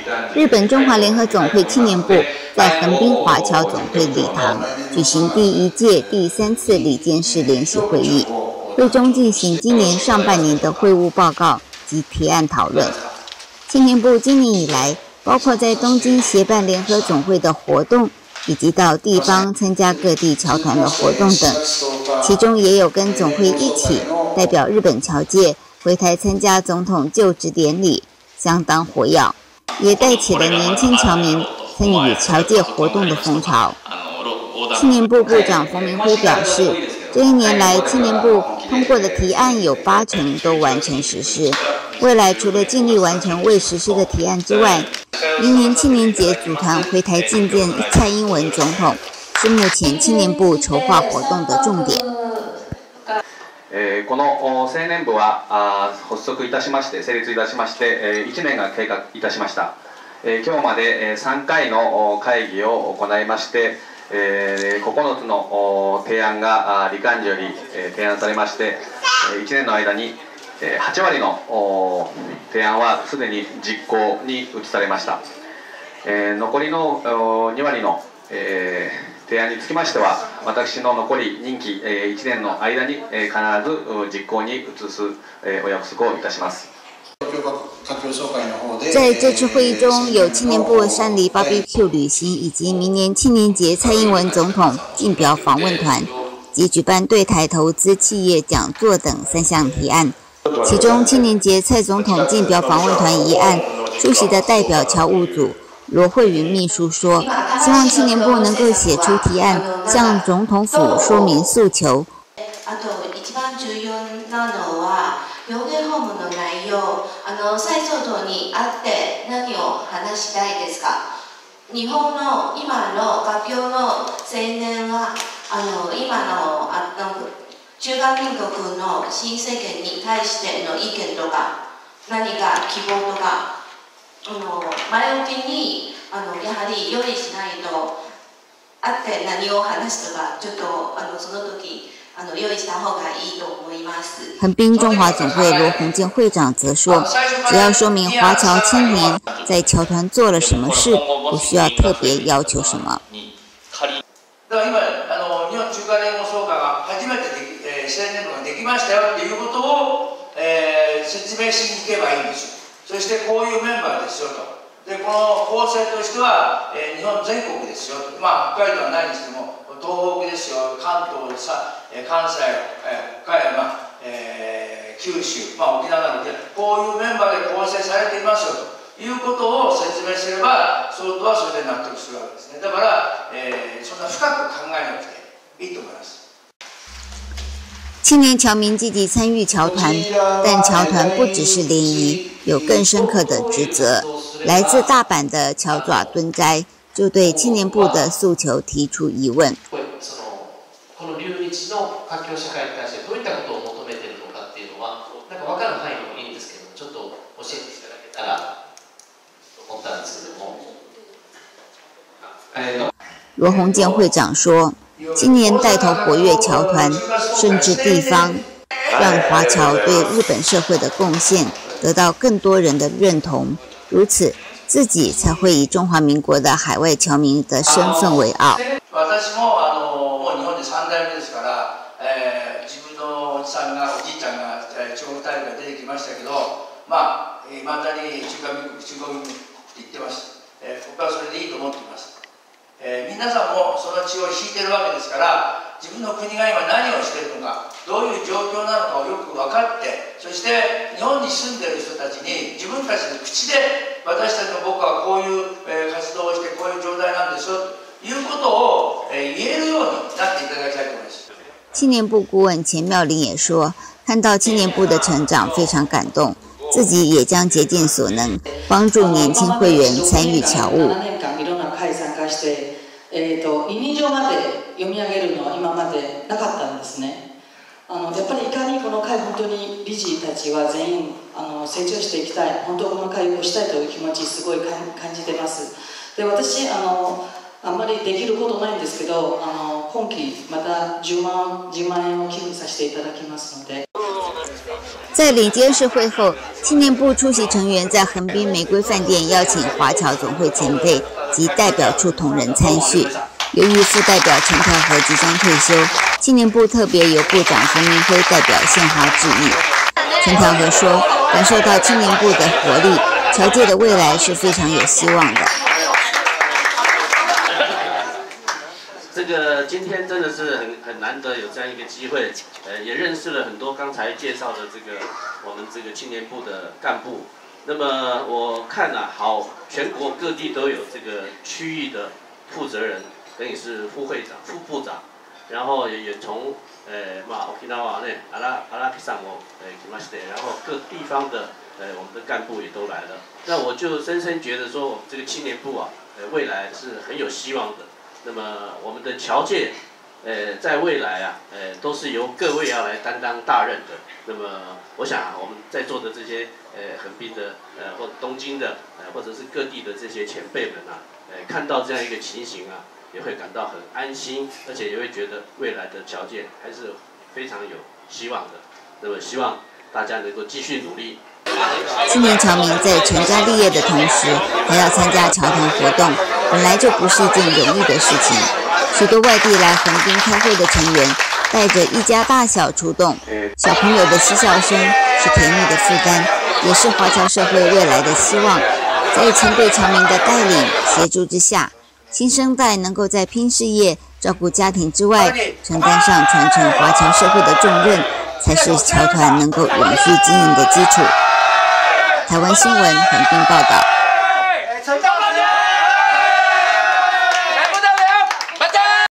日本中华联合总会青年部在横滨华侨总会礼堂举行第1届第3次理监事联席会议，会中进行今年上半年的会务报告及提案讨论。青年部今年以来，包括在东京协办联合总会的活动，以及到地方参加各地侨团的活动等，其中也有跟总会一起代表日本侨界回台参加总统就职典礼，相当活跃，也带起了年轻侨民参与侨界活动的风潮。青年部部长冯明辉表示，这1年来青年部通过的提案有80%都完成实施，未来除了尽力完成未实施的提案之外，明年青年节组团回台觐见蔡英文总統是目前青年部籌劃活動的重点。 この青年部は発足いたしまして成立いたしまして1年が経過いたしました。今日まで3回の会議を行いまして、9つの提案が理監事より提案されまして、1年の間に8割の提案はすでに実行に移されました。残りの2割の提案につきましては、私の残り任期1年の間に必ず実行に移すお約束をいたします。 在这次会议中，有青年部山梨 BBQ 旅行，以及明年青年节蔡英文总统竞表访问团及举办对台投资企业讲座等3项提案。其中，青年节蔡总统竞表访问团一案，出席的代表侨务组罗慧云秘書說，希望青年部能夠寫出提案，向總統府說明訴求。 あと一番重要なのは表現訪問の内容、蔡総統に会って何を話したいですか。日本の今の学業の青年は今の中華民国の新政権に対しての意見とか何か希望とか前置きにやはり用意しないと会って何を話すとかちょっとその時用意した方がいいと思います。 横滨中华总会罗鸿健会长则说，只要说明华侨青年在侨团做了什么事，不需要特别要求什么。 だから今日本中華連合総会が初めて青年部ができましたよっていうことを、説明しに行けばいいんですよ。そしてこういうメンバーですよと。でこの構成としては、日本全国ですよと。まあ北海道はないにしても東北ですよ、関東関西、岡山、九州、沖縄などでこういうメンバーで構成されていますよということを説明すれば総統はそれで納得するわけですね。だから、そんな深く考えなくていいと思います。 青年侨民积极参与侨团，但侨团不只是联谊，有更深刻的职责。来自大阪的侨爪敦斋就对青年部的诉求提出疑問。 この留日の環境社会に対してどういったことを求めているのかっていうのはなんか分かる範囲でもいいんですけど、ちょっと教えていただけたらと思ったんですけども。 罗鸿健会长说，今年带头活跃侨团，甚至地方，让华侨对日本社会的贡献得到更多人的认同，如此自己才会以中華民国的海外侨民的身份为傲。 私ももう日本で3代目ですから、自分のおじさんがおじいちゃんが地方大会出てきましたけど、まあいまだに中華民国って言ってます。僕はそれでいいと思っています。皆さんもその血を引いてるわけですから、自分の国が今何をしているのか、どういう状況なのかをよく分かって、そして日本に住んでいる人たちに自分たちの口で私たちの僕はこういう活動をしてこういう状態なんですよということを言えるようになっていただきたいと思います。 青年部顾问钱妙玲也说，看到青年部的成長非常感動，自己也將竭盡所能幫助年輕會員參與僑務。 委任状まで読み上げるのは今までなかったんですね。やっぱりいかにこの会、本当に理事たちは全員成長していきたい、本当この会をしたいという気持ちすごい感じてます。で私あんまりできることないんですけど、今期また10万円を寄付させていただきますので。 在里监事会后，青年部出席成员在横滨玫瑰饭店邀请华侨总会前辈及代表处同仁参叙。由于副代表陈调和即将退休，青年部特别由部长冯明辉代表献花致意。陈调和说，感受到青年部的活力，侨界的未来是非常有希望的。 这个今天真的是很难得有这样一个机会，也认识了很多刚才介绍的我们这个青年部的干部。那么我看好全国各地都有这个区域的负责人，等于是副会长、副部长，然后也从沖縄ね阿拉ピさんも来まして，然后各地方的我们的干部也都来了。那我就深深觉得说，我们这个青年部未来是很有希望的。那么我们的侨界，在未来都是由各位要来担当大任的。那么我想我们在座的这些横滨的或者东京的或者是各地的这些前辈们看到这样一个情形也会感到很安心，而且也会觉得未来的侨界还是非常有希望的。那么希望大家能够继续努力。 青年侨民在成家立业的同时，还要参加侨团活动，本来就不是一件容易的事情。许多外地来横滨开会的成员，带着一家大小出动，小朋友的嬉笑声是甜蜜的负担，也是华侨社会未来的希望。在前辈侨民的带领协助之下，新生代能够在拼事业、照顾家庭之外，承担上传承华侨社会的重任，才是侨团能够永续经营的基础。台湾新闻横滨报道。